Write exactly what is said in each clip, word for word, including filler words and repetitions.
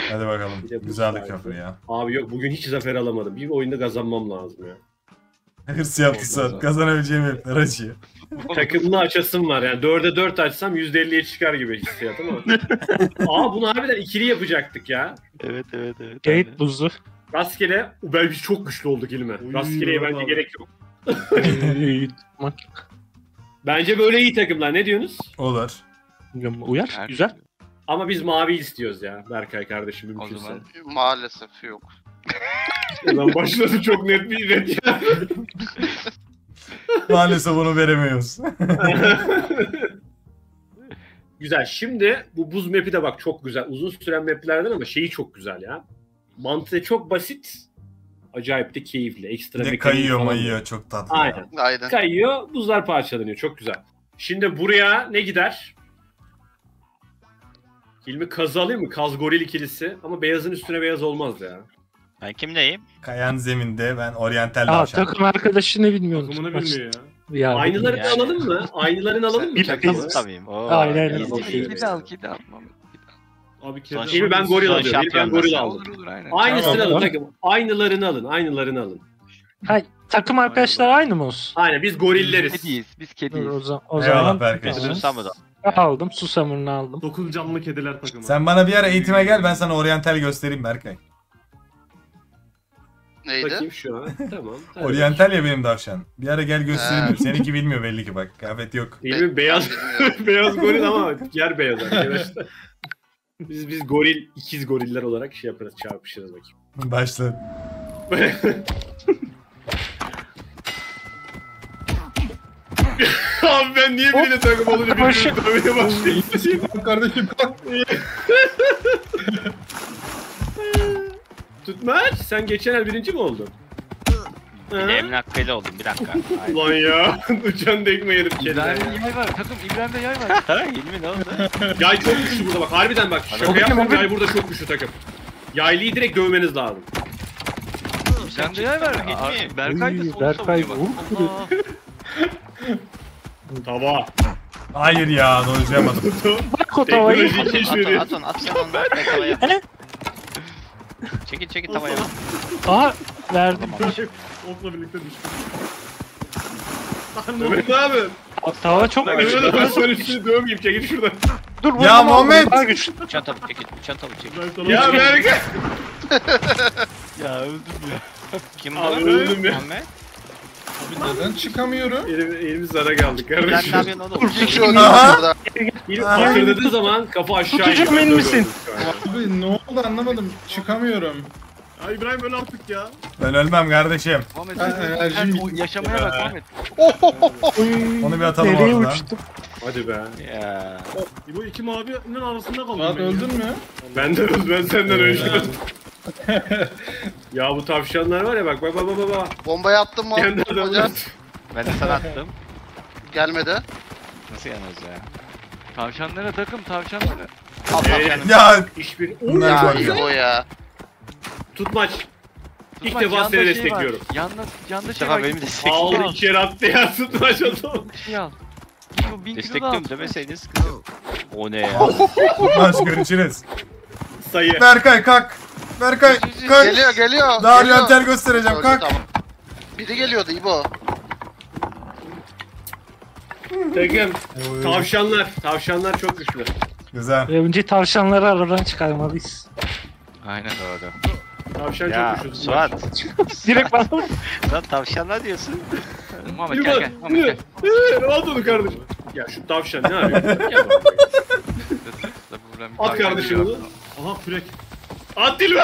Hadi bakalım. Bir de bu Güzeldi sayede. köprü ya. Abi yok bugün hiç zafer alamadım. Bir oyunda kazanmam lazım ya. Hırs yaptı Suat. Kazanabileceğim hepler acıyor. Takımlı açasım var yani. dörde dört açsam yüzde elliye çıkar gibi hissiyat ama. Aa bunu harbiden ikili yapacaktık ya. Evet evet evet. Gate buzu. Rastgele, belki çok güçlü olduk İlme. Uy, Rastgeleye bence abi. gerek yok. Bak, Bence böyle iyi takımlar. Ne diyorsunuz? Olur. Uyar. Her Güzel. türlü. Ama biz mavi istiyoruz ya Berkay kardeşim O mümkünse. zaman Maalesef yok. Ulan başladı çok net bir red ya. Maalesef onu veremiyoruz. Güzel. Şimdi bu buz map'i de bak çok güzel. Uzun süren map'lerden ama şeyi çok güzel ya. Mantığı çok basit. Acayip de keyifli. Ekstra Bir de mekanik kayıyor falan mayıyor çok tatlı. Aynen. Aynen. Kayıyor, buzlar parçalanıyor. Çok güzel. Şimdi buraya ne gider? Hilmi kazı alayım mı? Kaz goril ikilisi. Ama beyazın üstüne beyaz olmaz ya. ben kimdeyim? Kayan zeminde ben oryantal Aa, davşan. takım arkadaşını bilmiyorum. Takımını bilmiyor ya. Ya, Aynılarını yani. alalım mı? Aynılarını alalım mı? Bir takımı? dakika. Tabii. Oo, Aynen, aynen. iyi, Okey. iyi. Kedi al kedi al. Abi Son kedi şey- Hilmi ben goril Son alıyorum. Hilmi ben şampiyon goril nasıl? aldım. Olur olur aynen. Aynısını Tamam. alın takım. Aynılarını alın. Aynılarını alın. Ha, takım arkadaşlar aynı mı olsun? Aynen biz gorilleriz. Kediyiz. Biz Dur, kediyiz. o zaman, o Eyvallah zaman Berkay. tamam. Susamı'da. Aldım. Susamur'unu aldım. Dokuz canlı kediler takımı. Sen bana bir ara eğitime gel ben sana oryantal göstereyim Berkay. Neydi? Bakayım şu an. Tamam. Hadi. Oryantal ya benim davşan. Bir ara gel göstereyim. Ha. Seninki bilmiyor belli ki bak. Kıyafet yok. Hilmi beyaz bilmiyorum. beyaz goril ama yer beyaz arkadaşlar. Biz biz goril, ikiz goriller olarak şey yaparız, çarpışırız bakayım. Başla. Abi ben niye birine takım olunca birbirini dövmeye başlayayım? Kardeşim kalk. Tutmaç, sen geçen el birinci mi oldun? Bir de emlak beli oldum bir dakika. Aynen. Ulan ya, uçan dekme yedim kendine. İbrahim'de yay var. Takım İbrahim'de yay var. Ha Hilmi ne oldu? Yay çok güçlü burada bak, harbiden bak. Şaka Bakayım, yapmam, bakayım. yay burada çok güçlü takım. Yaylıyı direkt dövmeniz lazım. İbrahim'de yay var. Hilmi. Berkay da Uy, solu Berkay savunuyor bak. vur. Allah. Tava. Hayır ya dojlayamadım. Bak o tavayı. Teknoloji At onu keşfediyor. at onu at sen onu at tavaya. Çekil çekil tavaya. Aha verdim. Okla birlikte düştü. Mehmet abi. Tava çok Mehmet güçlü. abi ben üstünü dövmeyeyim, çekil şuradan. Dur, vurdum, Ya aldım. Muhammed! Daha güçlü. Çantalı çekil çantalı çekil. Ben sana Ya Berkay. Ya öldüm ya. Kim bu? Abi öldüm ya. Muhammed? Neden çıkamıyorum? Elim, elimiz zara kaldık Ben ne kardeşim. yapıyorsun oğlum? Bir kişi öldü Aha. burada. İlk Aha. hatırladığı zaman kafa aşağı Tutucu iniyor. emin misin? Abi ne oldu anlamadım. Çıkamıyorum. Ay İbrahim öl artık ya. Ben ölmem kardeşim. Muhammed Ben sen- enerjim sen bitti. o yaşamaya bak Muhammed. Uy, Onu bir atalım nereye oradan. uçtum? Hadi be. Ya. Bu iki mavinin arasında kaldım Fuat ben ya. öldün mü? Ben de öldüm, ben senden önce Ee, öldüm. Ya bu tavşanlar var ya bak bak bak bak bak. Bombayı attım mı? Kendi Hocam adamı. Ben de sana attım. gelmedi. Nasıl yalnız ya? Tavşanlara takım tavşanlara. Al Ee, tavşanı. Ya Hiçbir... Bunlar Ya var iyi o ya. Tutmaç. İlk Tutmaç, defa yanda seni şey destekliyorum. var. Yanda, yanda İlk şey defa var. benim git destekliyorum. Aldı iki kere attı ya tutmaç adam. Şey al. Git bu bin kilo da al. Destekliyorum demeseydin sıkıntı yok. O ne ya? Tutmaç görüşürüz. Sayı. Berkay kalk. Berkay kalk. Geliyor geliyor. Daha geliyor. oryantal göstereceğim Öldü, kalk. tamam. Biri geliyordu İbo. Takım. Tavşanlar. Tavşanlar çok güçlü. Güzel. Önce tavşanları aradan çıkarmalıyız. Aynen doğru. Tavşan Ya çok güçlü. Suat. Direkt bana Lan tavşanlar diyorsun. Muhammed Yürü gel bak, gel. Muhammed gel. Ee, At onu kardeşim. Ya şu tavşan ne yapıyor? Gel bak. At kardeşim onu. Aha kürek. At Dilber.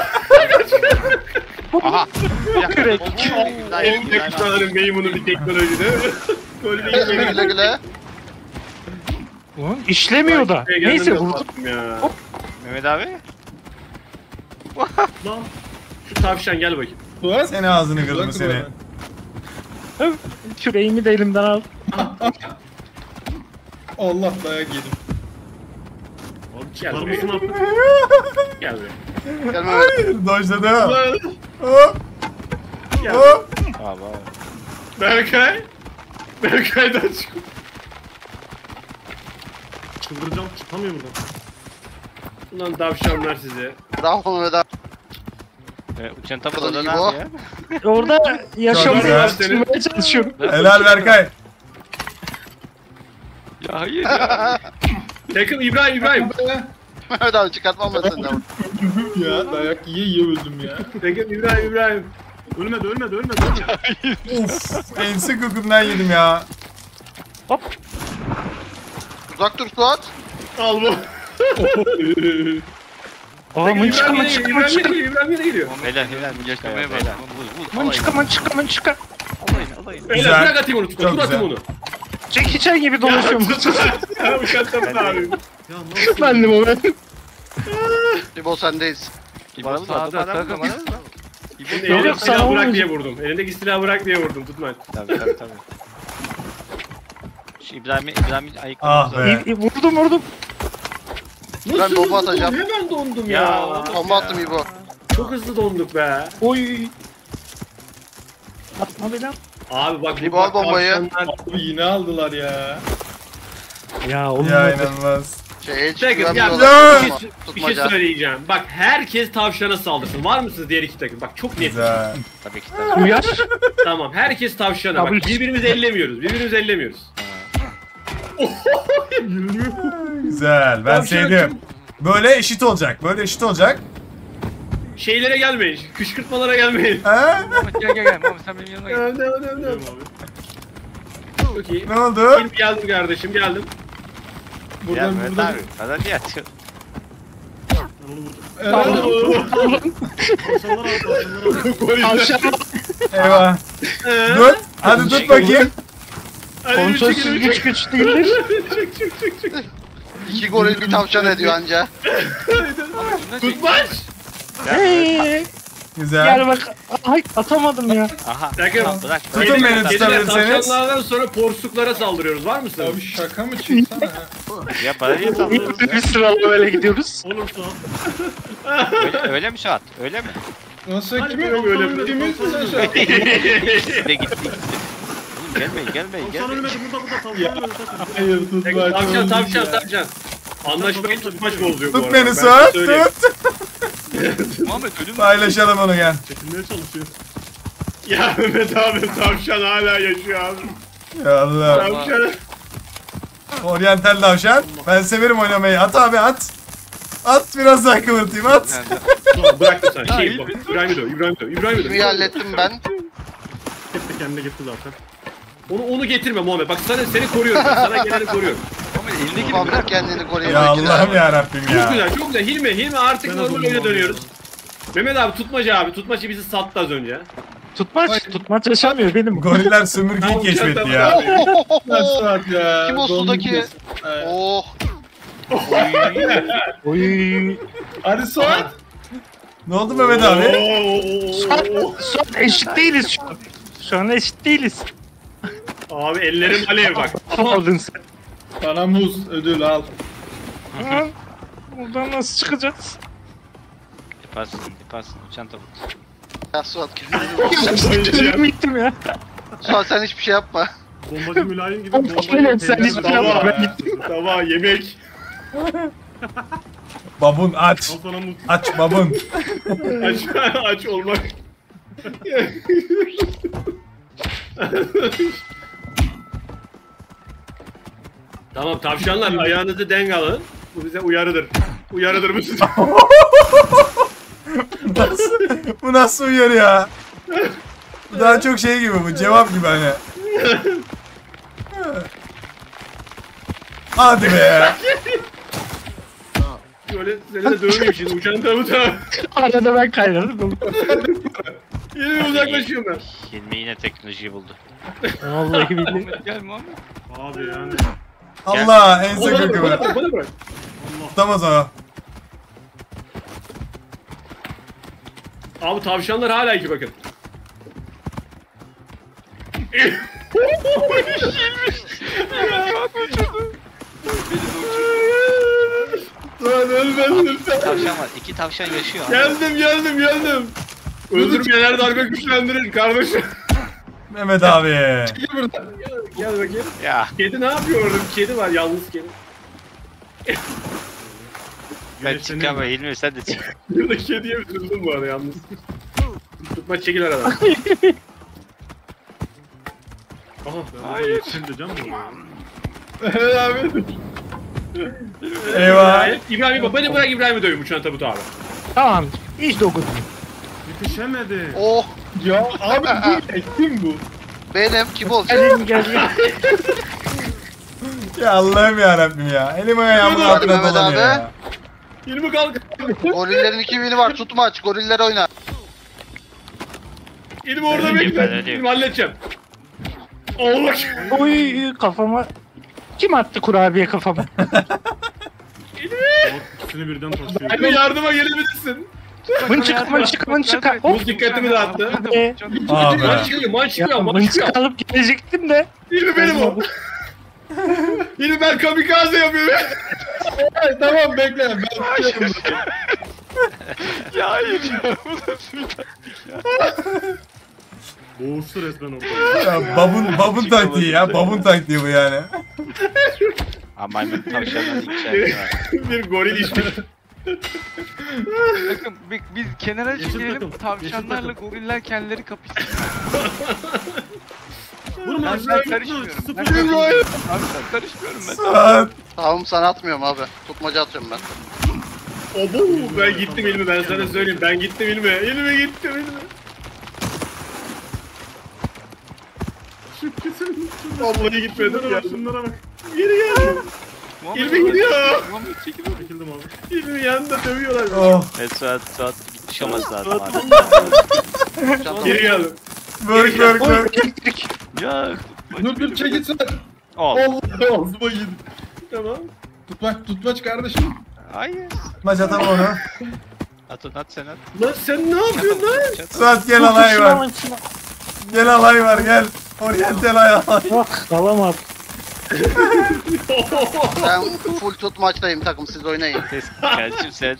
Aha. Bir dakika. Kürek. Elimde kuşların meymunu bir teknoloji değil mi? Golü Güle güle güle güle. Ulan işlemiyor da. Neyse vurdum. Ya. Mehmet abi. Lan. Şu tavşan gel bakayım. Fuat. Seni ağzını kırdım Bırak seni. bana. Küreğimi de elimden al. Allah dayak yedim. Abi Gel çıkarmasını buraya. attık. Gel buraya. Gel Mehmet. Hayır dojladım. Lan, Hop gel. hop. Abi abi. Berkay. Berkay'dan çık. Çıldıracağım çıkamıyor buradan. Ulan tavşanlar size. Bravo Mehmet abi. Ee, uçan tabi Ulan da ne iyi bu. yapıyor? Orada yaşamaya güzel. tutunmaya çalışıyorum. Helal Berkay. Ya hayır ya. Takım İbrahim İbrahim. Mehmet abi çıkartmam ben senden. ya dayak yiye yiye öldüm ya. Takım İbrahim İbrahim. Ölmedi ölmedi ölmedi. ölmedi. Uf. Ense kokumdan yedim ya. Uzak dur Suat. Al bu. Aa mınçıka İbrahim yine mınçıka geliyor. İbrahim yine mınçıka. geliyor. İbrahim yine geliyor. Helal helal Milyoşka ya. Helal. Vur vur. Mınçıka mınçıka mınçıka. Alayın alayın. Beyler Güzel. bırak atayım onu Tutma. Çok Dur atayım güzel. onu. Jackie Chan gibi dolaşıyorum. Ya uçan tapın abi. Ya nasıl? Bendim o ben. İbo sendeyiz. İbo sağda takım. Elindeki Yok, yok, silahı sana bırak olmayacak. diye vurdum. Elindeki silahı bırak diye vurdum. Tutma. Tabii tabii tabii. Şu İbrahim'i İbrahim'i Ah ayıklamamız lazım. be. İyi, iyi, vurdum vurdum. Ben bomba atacağım. Hemen dondum Ya. ya. Bomba attım İbo. Çok hızlı donduk be. Oy. Atma beni. Abi bak İbo bu al bombayı. tavşanlar- Abi yine aldılar ya. Ya oğlum. Ya inanılmaz. Şey hiç Takım ya güvenmiyorlar. Ya. bir şey, bir şey Tutmaca. söyleyeceğim. Bak herkes tavşana saldırsın. Var mısınız diğer iki takım? Bak çok net. Güzel. Tabii ki tabii. Uyar. Tamam herkes tavşana. Bak Kabul. birbirimizi ellemiyoruz. Birbirimizi ellemiyoruz. Güzel. Ben Tavşan sevdim. Böyle eşit olacak. Böyle eşit olacak. Şeylere gelmeyin. Kışkırtmalara gelmeyin. Ha? Muhammed gel gel gel. Muhammed sen benim yanıma gel. Devam devam devam. devam. Biliyorum abi. Çok iyi. Ne oldu? Geldim, geldim kardeşim geldim. Gel Buradan Mehmet buradan. abi. Hadi niye atıyorsun? Ben onu vurdum. Evet. Tavşanlar al tavşanlar al. Tavşan. Eyvah. Ee, Dur. Hadi tut bakayım. hadi Kontrolsüz çıkın, güç güç değildir. Çık çık çık çık. İki goril bir tavşan ediyor anca. Tutmaç. Hey. Güzel. Gel bak. Ay atamadım ya. Aha. Takım. Tamam, bırak. Tutun bırak. beni, Bırak. tutun. Kediler tutabilirseniz. tavşanlardan sonra porsuklara saldırıyoruz. Var mısınız? Abi şaka mı çıksana ha? Ya bana niye sallıyorsun Bir ya? sıralı böyle gidiyoruz. Olur Suat. Öyle, öyle mi Suat? Öyle mi? Nasıl Hadi kimi böyle, öyle böyle, kimi böyle. sen şey Gitti gitti gitti. Oğlum gelmeyin gelmeyin Tavşan gelmeyin. ölmedi burada burada tavşan ölmedi. takım. Hayır tutma. Tavşan tavşan tavşan. Anlaşmayı tutmaç bozuyor bu Tut arada. beni Ben Suat. söyleyeyim. Tut. Muhammed ölüm mü? Paylaşalım onu gel. Çekilmeye çalışıyor. Ya Mehmet abi tavşan hala yaşıyor abi. Ya Allah. Tavşan. Oryantal tavşan. Ben severim oynamayı. At abi at. At biraz daha kıvırtayım at. Nerede? Tamam bıraktım sen. Ha, Şey iyi. bak. İbrahim'i döv. İbrahim'i döv. İbrahim'i döv. Kimi hallettim ben. Hep de kendine gitti zaten. Onu onu getirme Muhammed. Bak sana seni koruyorum. Ben sana geleni koruyorum. Muhammed elindeki Babamlar kendini koruyor. Ya belki de. Allah'ım ya Rabbim Çok ya. güzel, çok güzel. Hilmi, Hilmi artık Ben normal hazırım oyuna abi. dönüyoruz. Mehmet abi tutmaca abi. Tutmaca bizi sattı az önce. Tutmaç. Tutmaç yaşamıyor benim. Goriller sömürgeyi keşfetti ya. Suat ya. Kim o sudaki? Donduk. Evet. Oh. Oy. Hadi Suat. Ne oldu Mehmet abi? Oo. Son eşit değiliz şu an. Şu an eşit değiliz. Abi ellerim alev bak. Atamadın sen. Bana muz ödül al. Hı? Buradan nasıl çıkacağız? Yaparsın yaparsın. Uçan tavuk. Ya Suat kendini Ölüm gittim ya. Suat sen hiçbir şey yapma. Bombacı mülayim gibi Oğlum, bombayı... aynen, sen hiçbir şey yapma, ben gittim. Tamam yemek. Babun aç. Al sana muz. Aç babun. Aç, aç olmak. Tamam tavşanlar ayağınızı denk alın. Bu bize uyarıdır. Uyarıdır bu size. Nasıl, bu nasıl uyarı ya? Bu daha çok şey gibi bu. Cevap gibi hani. Hadi be. Şöyle seni de dövmeyeyim şimdi uçan tavuta. Arada ben kaynadım. Yine uzaklaşıyorum ben. Hilmi yine teknolojiyi buldu. Vallahi billahi. Muhammed gel Muhammed. Abi yani. Allah en Bana sakın bırak, bana kıvır. bırak, bana bırak. Tutamaz o. Abi tavşanlar hala iki bakın. Lan ölmem lütfen. Tavşan var. İki tavşan yaşıyor. abi. Geldim geldim geldim. Öldürmeyenler darbe güçlendirir kardeşim. Mehmet abi. Gel bakayım. Ya. Kedi ne yapıyor orada? Bir kedi var yalnız kedi. Ben çıkamam. Hilmi sen de çık. Buradaki kediye üzüldüm bu arada yalnız. Tutma çekil aradan. Aha. Hayır. Şimdi can mı oluyor? Evet abi. Eyvah. İbrahim'i beni bırak İbrahim'i döveyim uçan tabut abi. Tamam. Hiç dokunma. Yetişemedi. Oh Ya abi bu ne? Kim bu? benim kim olacak? Gelin gel gel. Ya Allah'ım yarabbim ya. Elim ayağımın Hadi altına Mehmet dolanıyor abi. ya. Hilmi kalk. Gorillerin iki bini var tutmaç. Goriller oyna. Hilmi orada Ben bekle. öleyim. Hilmi halledeceğim. Allah. Oy kafama. Kim attı kurabiye kafama? İkisini birden taşıyor. Hilmi yardıma gelebilirsin. Mınçık mınçık mınçık. Hop. Buz dikkatimi dağıttı. Be. Abi. Man çıkıyor, man çıkıyor, Ya man çıkıyor. mınçık alıp gelecektim de. Hilmi benim o. Hilmi ben kamikaze yapıyorum. Ay, tamam bekle. Ben tutuyorum. Ya hayır. Boğuştu resmen orada. Ya babun babun taktiği ya. Babun taktiği bu yani. Ama maymun tavşanlar içeride var. Bir goril işmiş. Bakın bi- biz kenara Yeşil çekilelim, takım, tavşanlarla yeşil takım. goriller kendileri kapışsın. Vurma Ben, aşağı ben gitme. karışmıyorum. Ben Sıfır karışmıyorum. bir. Abi ben karışmıyorum ben. Suat. Tamam sana atmıyorum abi. Tutmaca atıyorum ben. Obo ben gittim Hilmi ben sana söyleyeyim ben gittim Hilmi. Hilmi gittim Hilmi. Vallahi gitmedim Şunlara ya. bak şunlara bak. Geri gel. Muhammed, Hilmi gidiyor. Muhammed çekil. Çekildim abi. Hilmi yanında dövüyorlar. Oh. Evet Suat Suat gitmiş olması lazım abi. Geri geldim. Börk börk Oy börk. elektrik. Ya. Dur dur çekil sen. Ol. Allah ağzıma yedi. Tamam. Tutmaç tutmaç kardeşim. Hayır. Maç atalım onu. At onu at sen at. Lan sen ne yapıyorsun lan? Çat, çat. Suat gel alay var. Gel alay var gel. Oriental alay. Bak alamam. Ben full tutmaçtayım takım siz oynayın. Ses kardeşim sen.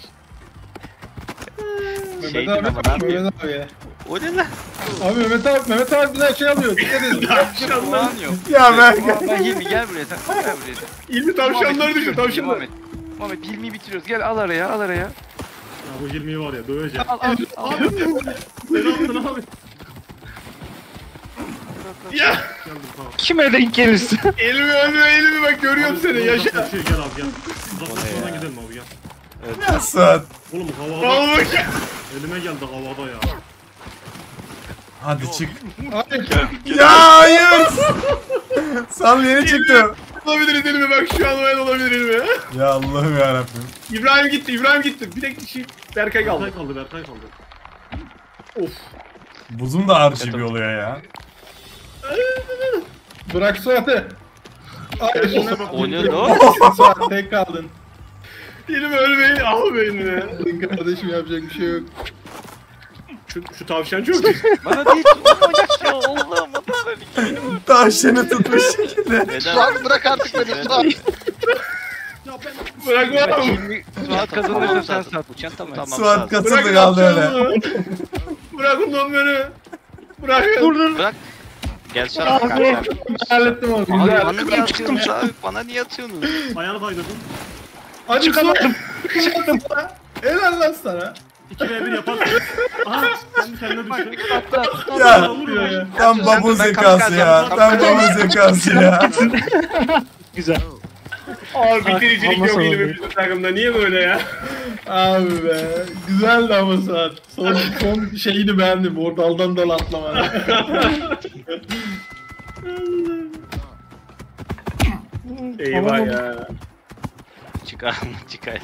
Mehmet Şeydin abi. ama ne yapıyorsun? Mehmet abi ya. O ne lan? Abi Mehmet abi Mehmet abi bize şey alıyor. Dikkat edin. Kulağın yok. Ya ben. Muhammed, ben Hilmi gel buraya sen. Gel buraya sen. Hilmi tavşanları düşür tavşanlar. Muhammed. Muhammed Hilmi'yi bitiriyoruz. Gel al araya al araya. Ya bu Hilmi'yi var ya döveceğim. Al al al. Sen attın abi. Ya Geldim tamam. Kime denk gelirsin? elimi ölüyor elimi bak görüyorum seni yaşa. Şey, gel abi gel. Uzaklaşmadan gidelim abi gel. Ya Suat. Oğlum havada. Al bak. Elime geldi havada ya. Hadi çık. Hayır. Ya hayır. Sal yeni çıktı. Olabiliriz elimi bak şu an oyun olabilir elimi. Ya Allah'ım yarabbim. İbrahim gitti İbrahim gitti. Bir tek kişi Berkay kaldı. Berkay kaldı Berkay kaldı. Of. Buzum da R G B oluyor ya. Bırak Suat'ı. Hayır. Şuna bak. O ne lan? Suat tek kaldın. Elimi ölmeyin al beni. Kardeşim yapacak bir şey yok. Şu, şu tavşan çok Bana değil. Olmayacak ya Allah'ım adamlar iki benim var. Tavşanı tutmuş şekilde. Neden? Suat bırak artık beni Suat. Bırakma. Hilmi Suat kazanırsa sen sat. Uçan tamam. Tamam. Suat Suat. katıldı Bırakın kaldı öyle. tavşanı. Bırakın lan beni. Bırakın. Dur dur. Bırak. Gel şu an. Abi. Hallettim onu. Abi Güzel. bana niye atıyorsunuz abi? Bana niye atıyorsunuz? Ayağını kaydırdın. Hadi Çıkamadım. Çıktım. Helal lan sana. iki ve bir yaparsın. Aha kendi kendine düştü. Ya Vuruyor ya. tam babun zekası ya. Tam babun zekası ya. Güzel. Abi bitiricilik Ama yok sonra elimi değil. bizim takımda. Niye böyle ya? Abi be. Güzeldi ama Suat. Son, son şeyini beğendim. O daldan dal atlama. Eyvah ya. Çıkar mı? Çıkar.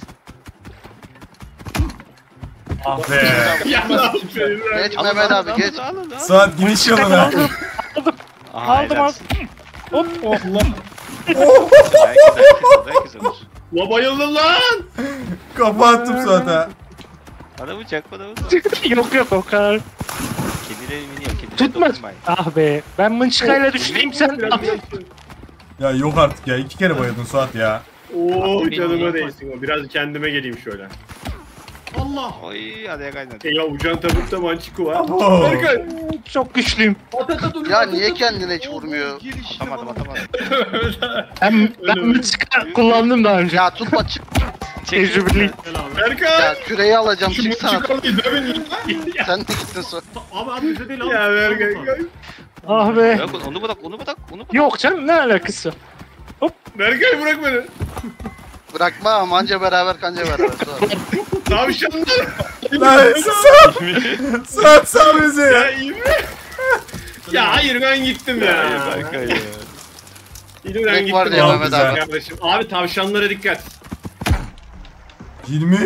Ah be. Ya ne yapıyorsun? Geç Mehmet abi geç. Suat geniş yoluna. Aldım. Aldım aldım. Hop. Allah. Belki de herkes olur. La bayıldım lan. Kafa attım Suat'a. Bana bıçak bana bıçak. Yok yok o kadar. Kedileri miniyor. Kedilere Tutmaz. dokunmayın. Ah be. Ben mınçıkayla düştüm sen. Ya yok artık ya. iki kere bayıldın Suat ya. Oo canıma değsin o. Biraz kendime geleyim şöyle. Allah. Oy adaya kaynadı. Eyvah ucan tabutta mançiku var. Oo. Berkay. Çok güçlüyüm. Ya niye kendine hiç vurmuyor? Atamadım atamadım. Ben, ben mınçıka kullandım daha önce. Ya tutma çık. Tecrübeli. Gel abi. Berkay. Ya küreyi alacağım Şu çıksana. çıkarmayı dövün ya. Sen de gittin sonra. Abi abi bize değil abi. Ya Berkay. Ah be. Yok onu bırak onu bırak onu bırak. Yok canım ne alakası? Berkay bırak beni. Bırakma ama anca beraber kanca beraber. Sonra. Tavşanlar. Lan Suat. Suat sal bizi. Ya iyi mi? Ya hayır ben gittim ya. Berkay ya. İyi ben Direkt gittim. var diye abi. Mehmet abi. Kardeşim. Abi tavşanlara dikkat. yirmi.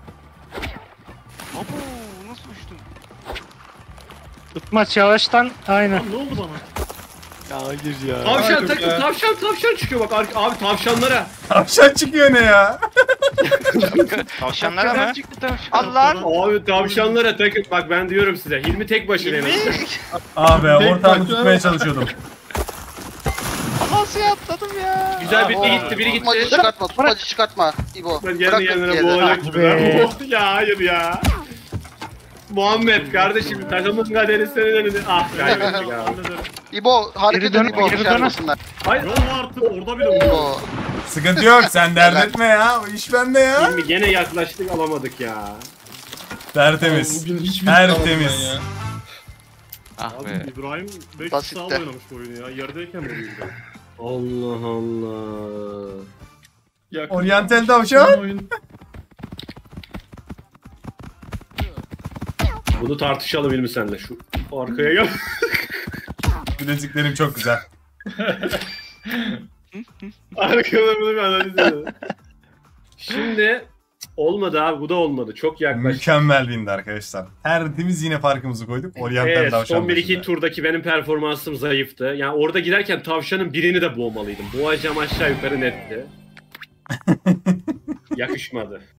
Abo nasıl uçtun? Tutmaç yavaştan aynen. Lan ne oldu bana? Ya hayır ya. Tavşan Hadi takım be. tavşan tavşan çıkıyor bak ar- abi tavşanlara. Tavşan çıkıyor ne ya? Tavşanlara Neden mı? çıktı tavşan? Allah. Abi tavşanlara takım bak ben diyorum size Hilmi tek başına Hilmi. yalnız. Abi Tek ortağımı tavşan. tutmaya çalışıyordum. Nasıl atladım ya? Güzel biri Oo, gitti biri Tutmacı gitti. çıkartma, tutmacı çıkartma. İbo. Ben Bırak kendi kendine yere. boğulacak gibi. be. lan. Ya hayır ya. Muhammed kardeşim takımın kaderi senin elinde. Ah kaybettik abi. Hallederim. İbo hareket Geri et dön, İbo. geri Şey dön. yapmasınlar. Hayır. Yol artık orada bile oldu. İbo. Sıkıntı yok sen dert etme ya. O iş bende ya. Hilmi gene yaklaştık alamadık ya. Tertemiz. Bugün hiçbir Tertemiz. şey ya. Ah Abi be. İbrahim beş Basitte. sağ oynamış bu oyunu ya. Yerdeyken vuruyor bir de. Allah Allah. Yakın. Oryantal tavşan. Oyun. Bunu tartışalım Hilmi senle şu arkaya gel. Bileziklerim çok güzel. Arkada bunu bir analiz edelim. Şimdi olmadı abi bu da olmadı. Çok yaklaştık. Mükemmel bindi arkadaşlar. Tertemiz yine farkımızı koyduk. Oryantal Evet tavşan son bir iki dışında. turdaki benim performansım zayıftı. Yani orada giderken tavşanın birini de boğmalıydım. Boğacağım aşağı yukarı netti. Yakışmadı.